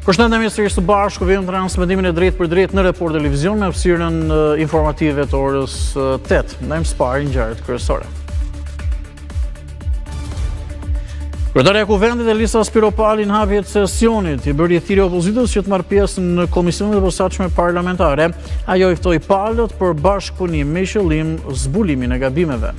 Përshëndetje Ministrisë së Bashku vjen transmetimin e drejtë për drejtë në Report Televizion me hapësirën informative të orës 8. Ndajmë së pari ngjarjet kryesore. Kryetarja e Kuvendit Elisa Spiropali në hapjen e sesionit i bëri thirrje opozitës që të marrë pjesë në komisionet e posaçme parlamentare. Ajo i ftoi palët për bashkëpunim me qëllim zbulimin e gabimeve.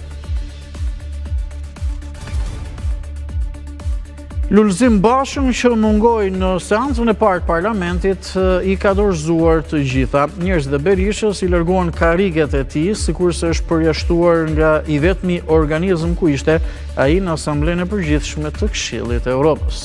Lulzim Bashën që mungoi në seancën e parë të parlamentit i ka dorëzuar të gjitha. Njerëzit e Berishës i larguan karriget e tij, sikurse është përjashtuar nga i vetmi organizëm ku ishte ai në Asamblenë e Përgjithshme të Këshillit të Evropës.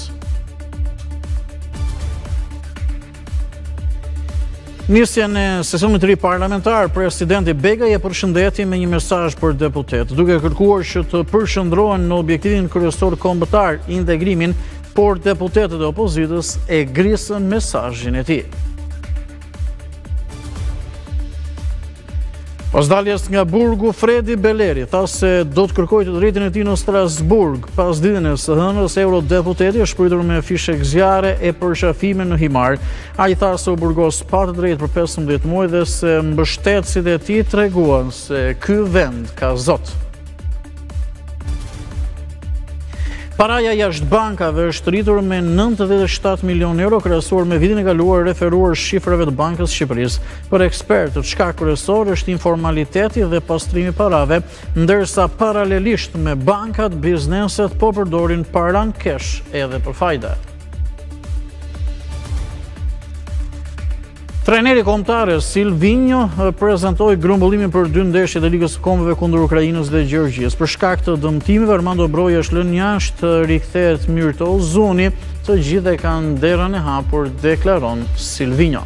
Nisjen e sesionit të ri parlamentar, presidenti Begaj e përshëndeti me një mesazh për deputet, duke kërkuar që të përshëndrohen në objektivin kryesor kombëtar, integrimin, por deputetët e opozitës e grisën mesazhin e tij. Pas daljes nga burgu, Fredi Beleri tha se do të kërkojë të drejtën e tij në Strasburg. Pas ditën e së hënës, eurodeputeti është pritur me fishek zjarre e përqafime në himar. Ai tha se u burgos pa të drejtë për 15 muaj dhe se mbështetësit e tij treguan se ky vend ka zot. Paraja jashtë bankave është rritur me 97 milion euro krahasuar me vitin e kaluar referuar shifrave të Bankës Shqipërisë. Për ekspertët, shkak kryesor është informaliteti dhe pastrimi i parave, ndërsa paralelisht me bankat, bizneset po përdorin paran kesh edhe për fajda. Trajneri kombëtar Silvinho prezantoi grumbullimin për 2 ndeshjet e Ligës së Kombeve kundër Ukrainës dhe Gjergjisë. Për shkak të dëmtimeve, Armando Broja është lënë jashtë, rikthehet mirë të Ozuni, të gjithë e kanë derën e hapur, deklaron Silvinho.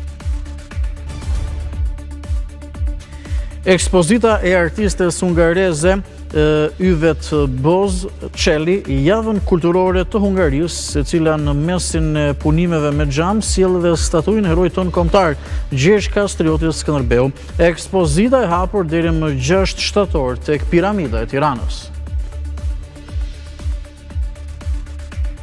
Ekspozita e artistes hungareze Yvet Boz Çeli, javën kulturore të Hungarisë, e cila në mesin e punimeve me xham sjell edhe statuin e heroit ton kombëtar Gjergj Kastrioti Skënderbeu. Ekspozita e hapur deri më 6 shtator tek Piramida e Tiranës.